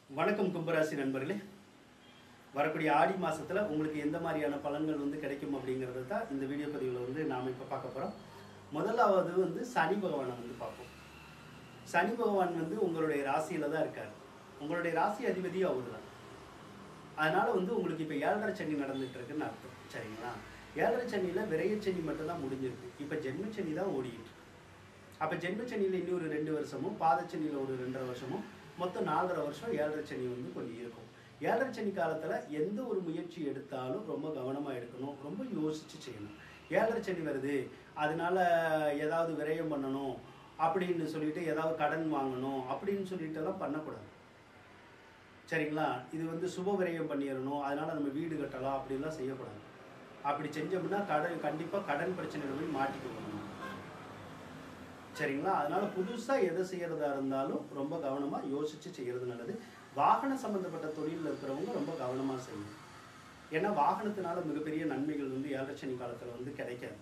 வணக்கம் கும்பராசி நண்பர்களே. வரக்கூடிய ஆடி மாசத்துல உங்களுக்கு எந்த மாதிரியான பலன்கள் கிடைக்கும் அப்படிங்கிறது தான் இந்த வீடியோ பதிவில் நாம இப்போ பார்க்க போறோம். முதலாவது சனி பகவானை பார்ப்போம். சனி பகவான் உங்களுடைய ராசியில தான் இருக்காரு. உங்களுடைய ராசி அதிபதி அவர் தான். அதனால உங்களுக்கு இப்போ 7.5 சனி நடந்துட்டு இருக்குன்னு அர்த்தம். சரிங்களா? 7.5 சனியில விரையச்சனி மட்டும் தான் முடிஞ்சிருக்கு. இப்போ ஜென்மச்சனி தான் ஓடிட்டு இருக்கு. அப்போ ஜென்மச்சனியில் இன்னொரு 2 வருஷமும், பாதச்சனியில் ஒரு 2.5 வருஷமும், மொத்தம் 4.5 வருஷம் 7.5 சனி கொஞ்சம் இருக்கும். 7.5 சனி காலத்தில் எந்த ஒரு முயற்சி எடுத்தாலும் ரொம்ப கவனமாக எடுக்கணும், ரொம்ப யோசிச்சு செய்யணும். 7.5 சனி வருது, அதனால ஏதாவது விரயம் பண்ணணும் அப்படின்னு சொல்லிட்டு, ஏதாவது கடன் வாங்கணும் அப்படின்னு சொல்லிட்டு எல்லாம் பண்ணக்கூடாது. சரிங்களா? இது சுப விரயம் பண்ணிடணும், அதனால நம்ம வீடு கட்டலாம் அப்படின்லாம் செய்யக்கூடாது. அப்படி செஞ்சோம்னா கண்டிப்பாக கடன் பிரச்சனையில் போய் மாட்டிக்கணும். சரிங்களா? அதனால புதுசாக எதை செய்யறதா இருந்தாலும் ரொம்ப கவனமாக யோசிச்சு செய்யறது நல்லது. வாகன சம்பந்தப்பட்ட தொழிலில் இருக்கிறவங்க ரொம்ப கவனமாக செய்யணும். ஏன்னா வாகனத்தினால மிகப்பெரிய நன்மைகள் 7.5 சனி காலத்தில் கிடைக்காது.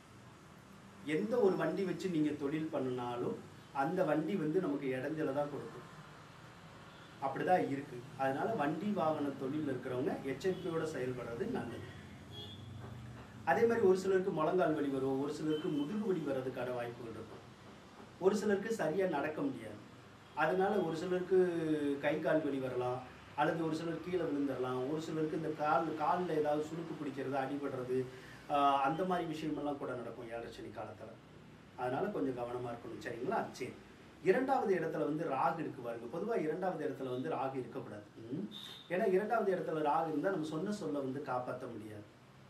எந்த ஒரு வண்டி வச்சு நீங்கள் தொழில் பண்ணினாலும் அந்த வண்டி நமக்கு இடைஞ்சலை தான் கொடுக்கும். அப்படிதான் இருக்கு. அதனால வண்டி வாகன தொழில் இருக்கிறவங்க எச்சரிக்கையோட செயல்படுறது நல்லது. அதே மாதிரி ஒரு சிலருக்கு முழங்கால் வலி வரும், ஒரு சிலருக்கு முதுகு வலி வர்றதுக்கான வாய்ப்புகள் இருக்கும், ஒரு சிலருக்கு சரியாக நடக்க முடியாது. அதனால ஒரு சிலருக்கு கை கால் வலி வரலாம், அல்லது ஒரு சிலர் கீழே விழுந்துடலாம், ஒரு சிலருக்கு இந்த காலில் ஏதாவது சுருக்கு பிடிக்கிறது, அடிபடுறது, அந்த மாதிரி விஷயமெல்லாம் கூட நடக்கும் 7.5 சனி காலத்தில். அதனால கொஞ்சம் கவனமாக இருக்கணும். சரிங்களா? சரி. 2வது இடத்துல ராகு இருக்கு பாருங்க. பொதுவாக 2வது இடத்துல ராகு இருக்கக்கூடாது. ஏன்னா 2வது இடத்துல ராகு இருந்தால் நம்ம சொன்ன சொல்ல காப்பாற்ற முடியாது.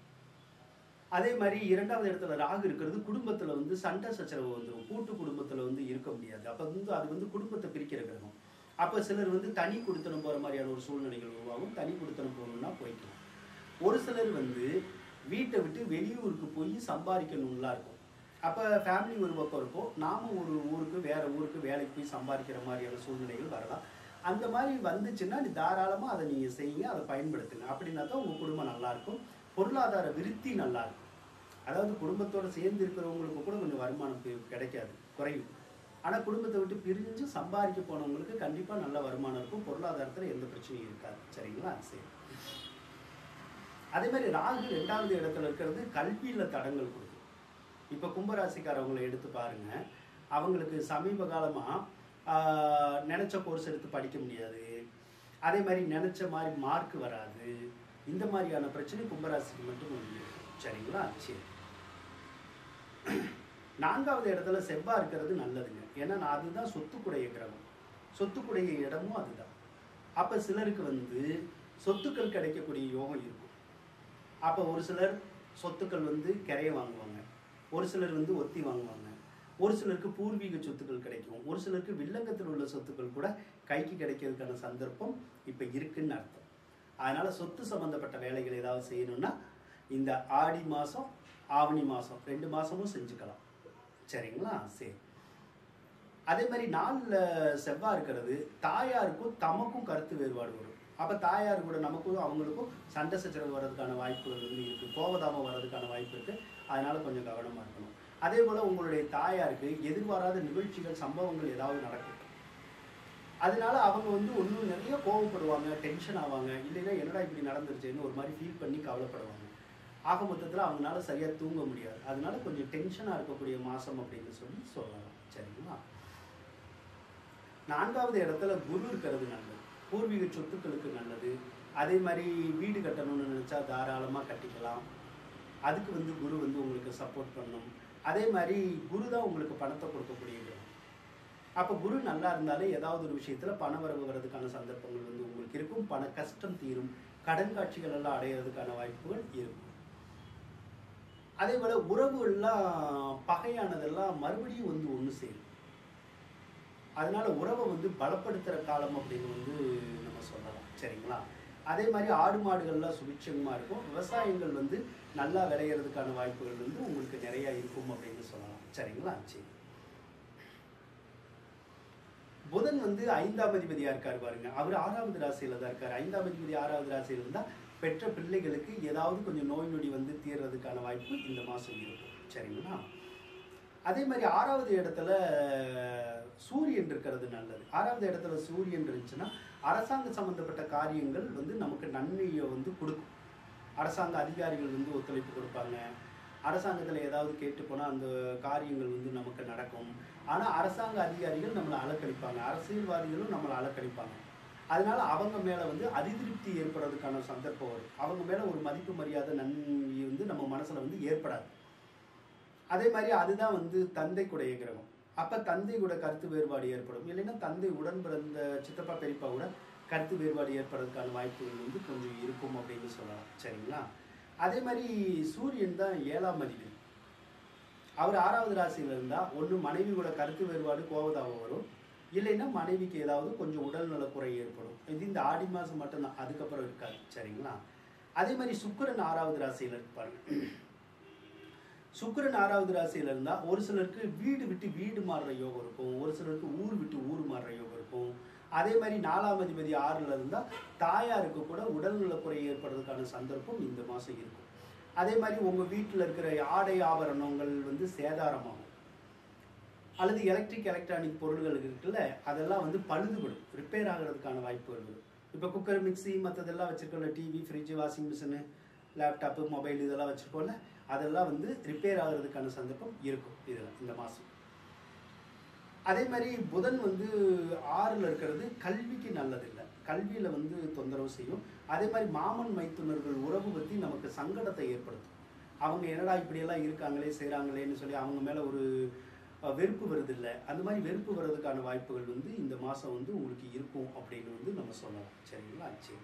அதே மாதிரி 2வது இடத்துல ராகு இருக்கிறது குடும்பத்தில் சண்டை சச்சரவு வந்துடும். கூட்டு குடும்பத்தில் இருக்க முடியாது. அப்போ அது குடும்பத்தை பிரிக்கிற கிரகம். அப்போ சிலர் தனி குடித்தனம் போகிற மாதிரியான ஒரு சூழ்நிலைகள் உருவாகும். தனி குடித்தனம் போகணும்னா போய்க்கலாம். ஒரு சிலர் வீட்டை விட்டு வெளியூருக்கு போய் சம்பாதிக்கணும்லாம் இருக்கும். அப்போ ஃபேமிலி ஒரு பக்கம் இருக்கும், நாமும் ஒரு ஊருக்கு வேற ஊருக்கு வேலைக்கு போய் சம்பாதிக்கிற மாதிரியான சூழ்நிலைகள் வரலாம். அந்த மாதிரி வந்துச்சுன்னா தாராளமாக அதை நீங்கள் செய்யுங்க, அதை பயன்படுத்துங்க. அப்படின்னா தான் உங்கள் குடும்பம் நல்லாயிருக்கும், பொருளாதார விருத்தி நல்லா இருக்கும். அதாவது குடும்பத்தோடு சேர்ந்து இருக்கிறவங்களுக்கு கூட கொஞ்சம் வருமானம் கிடைக்காது, குறையும். ஆனால் குடும்பத்தை விட்டு பிரிஞ்சு சம்பாதிக்க போனவங்களுக்கு கண்டிப்பாக நல்ல வருமானம் இருக்கும், பொருளாதாரத்தில் எந்த பிரச்சனையும் இருக்காது. சரிங்களா? சரி. அதே மாதிரி ராகு 2வது இடத்துல இருக்கிறது கல்வியில் தடங்கள் கொடுக்கும். இப்போ கும்பராசிக்காரவங்களை எடுத்து பாருங்க, அவங்களுக்கு சமீப காலமாக நினச்ச கோர்ஸ் எடுத்து படிக்க முடியாது, அதே மாதிரி நினச்ச மாதிரி மார்க் வராது. இந்த மாதிரியான பிரச்சனை கும்பராசிக்கு மட்டும் உண்டு. சரிங்களா? சரி. 4வது இடத்துல செவ்வாய் இருக்கிறது நல்லதுங்க. ஏன்னா அதுதான் சொத்துக்குடைய கிரகம், சொத்துக்குடைய இடமும் அதுதான். அப்போ சிலருக்கு சொத்துக்கள் கிடைக்கக்கூடிய யோகம் இருக்கும். அப்போ ஒரு சிலர் சொத்துக்கள் கிரைய வாங்குவாங்க, ஒரு சிலர் ஒத்தி வாங்குவாங்க, ஒரு சிலருக்கு பூர்வீக சொத்துக்கள் கிடைக்கும், ஒரு சிலருக்கு வில்லங்கத்தில் உள்ள சொத்துக்கள் கூட கைக்கு கிடைக்கிறதுக்கான சந்தர்ப்பம் இப்போ இருக்குன்னு அர்த்தம். அதனால் சொத்து சம்மந்தப்பட்ட வேலைகள் ஏதாவது செய்யணும்னா இந்த ஆடி மாதம் ஆவணி மாதம் 2 மாதமும் செஞ்சுக்கலாம். சரிங்களா? சரி. அதே மாதிரி 4ல் செவ்வாய் இருக்கிறது தாயாருக்கும் தமக்கும் கருத்து வேறுபாடு வரும். அப்போ தாயார் கூட நமக்கும் அவங்களுக்கும் சண்டை சச்சரவு வர்றதுக்கான வாய்ப்புகள் இருக்குது, கோபதாபம் வர்றதுக்கான வாய்ப்பு இருக்குது. அதனால் கொஞ்சம் கவனமாக இருக்கணும். அதே போல் உங்களுடைய தாயாருக்கு எதிர்பாராத நிகழ்ச்சிகள், சம்பவங்கள் ஏதாவது நடக்கும். அதனால அவங்க ஒன்றும் நிறைய கோவப்படுவாங்க, டென்ஷன் ஆவாங்க, இல்லைன்னா என்னடா இப்படி நடந்துருச்சுன்னு ஒரு மாதிரி ஃபீல் பண்ணி கவலைப்படுவாங்க. ஆக மொத்தத்தில் அவங்களால சரியாக தூங்க முடியாது. அதனால கொஞ்சம் டென்ஷனாக இருக்கக்கூடிய மாதம் அப்படின்னு சொல்லலாம். சரிங்களா? 4வது இடத்துல குரு இருக்கிறது நல்லது, பூர்வீக சொத்துக்களுக்கு நல்லது. அதே மாதிரி வீடு கட்டணும்னு நினச்சா தாராளமாக கட்டிக்கலாம். அதுக்கு குரு உங்களுக்கு சப்போர்ட் பண்ணணும். அதே மாதிரி குரு தான் உங்களுக்கு பணத்தை கொடுக்கக்கூடியது. அப்போ குரு நல்லா இருந்தாலே ஏதாவது ஒரு விஷயத்தில் பண வரவு வர்றதுக்கான சந்தர்ப்பங்கள் உங்களுக்கு இருக்கும், பண கஷ்டம் தீரும், கடன் காட்சிகள் எல்லாம் அடையிறதுக்கான வாய்ப்புகள் இருக்கும். அதே போல் உறவுகள்லாம் பகையானதெல்லாம் மறுபடியும் ஒன்று சேரும். அதனால உறவை பலப்படுத்துகிற காலம் அப்படின்னு நம்ம சொல்லலாம். சரிங்களா? அதே மாதிரி ஆடு மாடுகள்லாம் சுபிட்சமாக இருக்கும், விவசாயங்கள் நல்லா விளையிறதுக்கான வாய்ப்புகள் உங்களுக்கு நிறையா இருக்கும் அப்படின்னு சொல்லலாம். சரிங்களா? சரி. புதன் 5ஆம் அதிபதியாக இருக்கார் பாருங்க. அவர் 6வது ராசியில் தான் இருக்கார். 5ஆம் அதிபதி 6வது ராசியில் இருந்தால் பெற்ற பிள்ளைகளுக்கு ஏதாவது கொஞ்சம் நோய் நொடி தீர்றதுக்கான வாய்ப்பு இந்த மாதம் இருக்கும். சரிங்களா? அதே மாதிரி 6வது இடத்துல சூரியன் இருக்கிறது நல்லது. 6வது இடத்துல சூரியன் இருந்துச்சுன்னா அரசாங்க சம்பந்தப்பட்ட காரியங்கள் வந்து நமக்கு நன்மையை வந்து கொடுக்கும். அரசாங்க அதிகாரிகள் வந்து ஒத்துழைப்பு கொடுப்பாங்க. அரசாங்கத்தில் ஏதாவது கேட்டு போனால் அந்த காரியங்கள் வந்து நமக்கு நடக்கும். ஆனால் அரசாங்க அதிகாரிகள் நம்மளை அலக்கழிப்பாங்க, அரசியல்வாதிகளும் நம்மளை அலக்கழிப்பாங்க. அதனால அவங்க மேலே வந்து அதிருப்தி ஏற்படுறதுக்கான சந்தர்ப்பம் வரும். அவங்க மேலே ஒரு மதிப்பு மரியாதை நன்மை வந்து நம்ம மனசில் வந்து ஏற்படாது. அதே மாதிரி அதுதான் வந்து தந்தைக்குடைய கிரகம். அப்போ தந்தை கூட கருத்து வேறுபாடு ஏற்படும். இல்லைன்னா தந்தை உடன் பிறந்த சித்தப்பா பெரியப்பா கூட கருத்து வேறுபாடு ஏற்படுறதுக்கான வாய்ப்புகள் வந்து கொஞ்சம் இருக்கும் அப்படின்னு சொல்லலாம். சரிங்களா? அதே மாதிரி சூரியன் தான் 7ஆம் அதிபதி. அவர் 6வது ராசியில் இருந்தால் ஒன்று மனைவி கூட கருத்து வேறுபாடு கோபதாபம் வரும், இல்லைன்னா மனைவிக்கு ஏதாவது கொஞ்சம் உடல்நல குறை ஏற்படும். இது இந்த ஆடி மாதம் மட்டும்தான், அதுக்கப்புறம் இருக்காது. சரிங்களா? அதே மாதிரி சுக்கிரன் 6வது ராசியில் இருப்பாங்க. சுக்கிரன் 6வது ராசியில் இருந்தால் ஒரு சிலருக்கு வீடு விட்டு வீடு மாறுற யோகம் இருக்கும், ஒரு சிலருக்கு ஊர் விட்டு ஊர் மாறுற யோகம் இருக்கும். அதே மாதிரி 4ஆம் அதிபதி 6ல் இருந்தால் தாயாருக்கு கூட உடல்நலக்குறை ஏற்படுறதுக்கான சந்தர்ப்பம் இந்த மாதம் இருக்கும். அதே மாதிரி உங்கள் வீட்டில் இருக்கிற ஆடை ஆபரணங்கள் வந்து சேதாரமாகும், அல்லது எலக்ட்ரானிக் பொருள்கள் இருக்குல்ல, அதெல்லாம் வந்து பழுதுபடும், ரிப்பேர் ஆகிறதுக்கான வாய்ப்புகள் வரும். இப்போ குக்கர், மிக்சி மற்றதெல்லாம் வச்சுருக்கோம்ல, TV, fridge, washing machine, laptop, mobile இதெல்லாம் வச்சுருக்கோம்ல, அதெல்லாம் வந்து ரிப்பேர் ஆகிறதுக்கான சந்தர்ப்பம் இருக்கும் இதில் இந்த மாதம். அதே மாதிரி புதன் வந்து 6ல் இருக்கிறது கல்விக்கு நல்லதில்லை, கல்வியில் வந்து தொந்தரவு செய்யும். அதே மாதிரி மாமன் மைத்துனர்கள் உறவு பற்றி நமக்கு சங்கடத்தை ஏற்படுத்தும். அவங்க என்னடா இப்படியெல்லாம் இருக்காங்களே செய்கிறாங்களேன்னு சொல்லி அவங்க மேலே ஒரு வெறுப்பு வருதில்லை, அந்த மாதிரி வெறுப்பு வர்றதுக்கான வாய்ப்புகள் வந்து இந்த மாதம் வந்து உங்களுக்கு இருக்கும் அப்படின்னு வந்து நம்ம சொல்லலாம். சரிங்களா? சரி.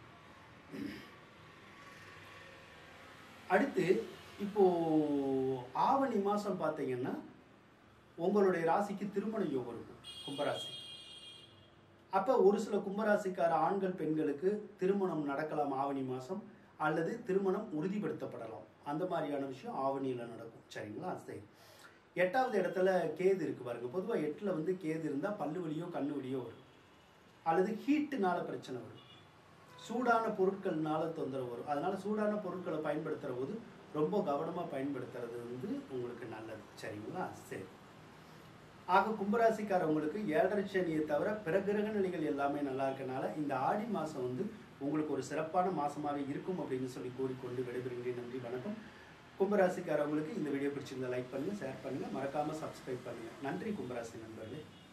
அடுத்து இப்போது ஆவணி மாதம் பார்த்தீங்கன்னா உங்களுடைய ராசிக்கு திருமண யோகம் இருக்கும், கும்பராசி. அப்போ ஒரு சில கும்பராசிக்கார ஆண்கள் பெண்களுக்கு திருமணம் நடக்கலாம் ஆவணி மாதம், அல்லது திருமணம் உறுதிப்படுத்தப்படலாம். அந்த மாதிரியான விஷயம் ஆவணியில் நடக்கும். சரிங்களா? சரி. 8வது இடத்துல கேது இருக்கு பாருங்க. பொதுவாக 8ல் வந்து கேது இருந்தால் பல்லு வலியோ கண்ணு வலியோ வரும், அல்லது ஹீட்டுனால பிரச்சனை வரும், சூடான பொருட்கள்னால தொந்தரவு வரும். அதனால சூடான பொருட்களை பயன்படுத்துகிற போது ரொம்ப கவனமாக பயன்படுத்துறது வந்து உங்களுக்கு நல்லது. சரிங்களா? சரி. ஆக கும்பராசிக்காரவங்களுக்கு 7.5 சனியை தவிர பிற கிரக நிலைகள் எல்லாமே நல்லா இருக்கனால இந்த ஆடி மாதம் வந்து உங்களுக்கு ஒரு சிறப்பான மாதமாக இருக்கும் அப்படின்னு சொல்லி கூறிக்கொண்டு விடைபெறுகிறேன். நன்றி, வணக்கம். கும்பராசிக்காரவங்களுக்கு இந்த வீடியோ பிடிச்சிருந்தா லைக் பண்ணுங்கள், ஷேர் பண்ணுங்கள், மறக்காமல் சப்ஸ்கிரைப் பண்ணுங்கள். நன்றி கும்பராசி நண்பர்களே.